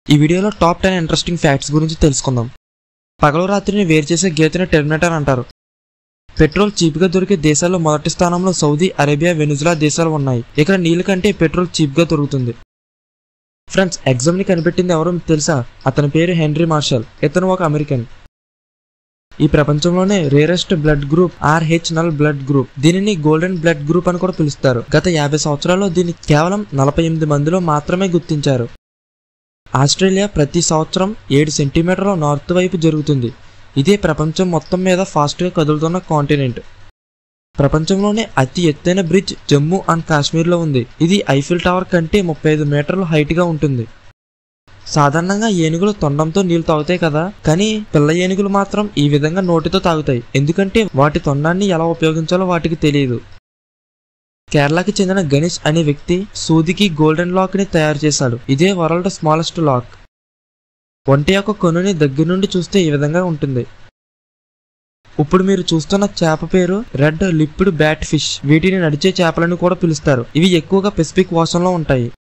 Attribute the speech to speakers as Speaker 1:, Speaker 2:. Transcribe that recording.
Speaker 1: ఈ వీడియోలో top 10 interesting facts గురించి తెలుసుకుందాం. పగలు రాత్రిని వేరు చేసే గీతని టెర్మినేటర్ అంటారు. పెట్రోల్ చీప్గా దొరికే దేశాల్లో మొదటి స్థానంలో సౌదీ అరేబియా, వెనుజులా దేశాలు ఉన్నాయి. ఇక్కడ నీళ్ళ కంటే పెట్రోల్ చీప్గా దొరుకుతుంది. ఫ్రెండ్స్, ఎగ్జామ్ని కనిపెట్టింది ఎవరో మీకు తెలుసా? అతని పేరు హెన్రీ మార్షల్. ఇతను ఒక అమెరికన్. ఈ ప్రపంచంలోనే rarest blood group RH null blood group. దీనిని గోల్డెన్ బ్లడ్ గ్రూప్ అని కూడా పిలుస్తారు. గత 50 సంవత్సరాల్లో దీన్ని కేవలం 48 మందిలో మాత్రమే గుర్తించారు. ఆస్ట్రేలియా ప్రతి సంవత్సరం 7 సెంటీమీటర్ల నార్త్ వైపు జరుగుతుంది. ఇదే ప్రపంచం మొత్తం మీద ఫాస్ట్గా కదులుతున్న కాంటినెంట్. ప్రపంచంలోనే అతి ఎత్తైన బ్రిడ్జ్ జమ్మూ అండ్ కాశ్మీర్లో ఉంది. ఇది ఐఫిల్ టవర్ కంటే 35 మీటర్ల హైట్గా ఉంటుంది. సాధారణంగా ఏనుగులు తొండంతో నీళ్లు తాగుతాయి కదా, కానీ పిల్ల ఏనుగులు మాత్రం ఈ విధంగా నోటితో తాగుతాయి. ఎందుకంటే వాటి తొండాన్ని ఎలా ఉపయోగించాలో వాటికి తెలియదు. కేరళకి చెందిన గణేష్ అనే వ్యక్తి సూదికి గోల్డెన్ లాక్ ని తయారు చేశాడు. ఇదే వరల్డ్ స్మాలెస్ట్ లాక్. ఒంటి యొక్క కొనుని దగ్గర నుండి చూస్తే ఈ విధంగా ఉంటుంది. ఇప్పుడు మీరు చూస్తున్న చేప పేరు రెడ్ లిప్డ్ బ్యాట్ ఫిష్. వీటిని నడిచే చేపలను కూడా పిలుస్తారు. ఇవి ఎక్కువగా పెసిఫిక్ ఓషన్లో ఉంటాయి.